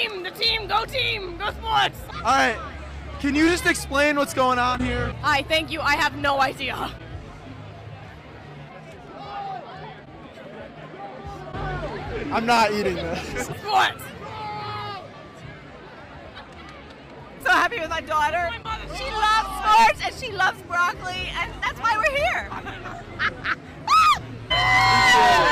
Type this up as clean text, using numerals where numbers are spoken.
go team, go sports. All right, can you just explain what's going on here? Thank you, I have no idea. I'm not eating this. Sports. So happy with my daughter. She loves sports and she loves broccoli, and that's why we're here.